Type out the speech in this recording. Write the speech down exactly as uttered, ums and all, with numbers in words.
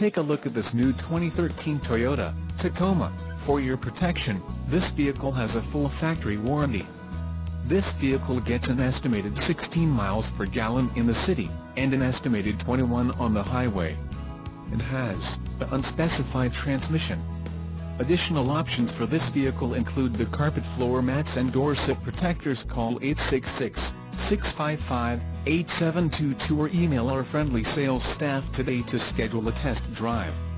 Take a look at this new twenty thirteen Toyota Tacoma. For your protection, this vehicle has a full factory warranty. This vehicle gets an estimated sixteen miles per gallon in the city, and an estimated twenty-one on the highway. It has an unspecified transmission. Additional options for this vehicle include the carpet floor mats and door sill protectors. Call eight six six, six five five, eight seven two two or email our friendly sales staff today to schedule a test drive.